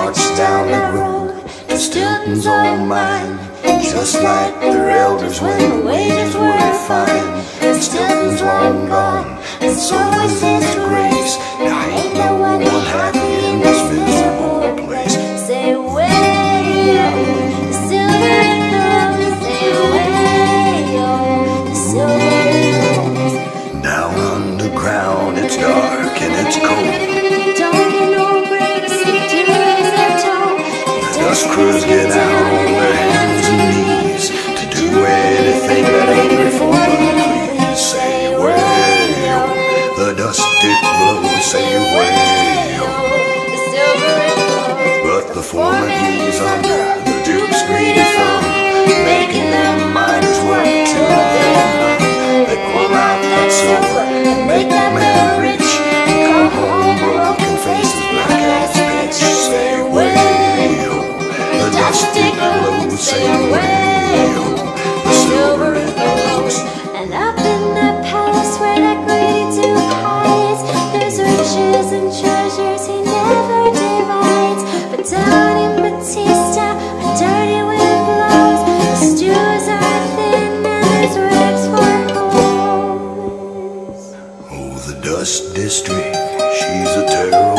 march down that road. The Stiltons all mine, just like their elders when the wages were fine. The Stiltons long gone, and so is his grace. Now ain't no one happy in this miserable place. Say way oh, the silver and gold. Say way oh, the silver and gold. Down underground it's dark and it's cold. Don't get no breaks to raise their toe. The dust crews get out on their hands and knees to do anything that angry foreman please. Say way oh, the dust it blows. Say way oh, the silver and gold. but the foreman he's under the Duke's greedy thumb, making them miners work till they're numb. They pull out that silver and make that man rich, and come home broken faces, black as pitch. Say way oh, the dust it blows. Say way oh, the silver it blows. And up in that palace where that greedy Duke hides, there's riches and treasures he never divides. But down in Batista, a dirty wind blows. The stews are thin and there's rags for holes. Oh, the dust district, she's a terror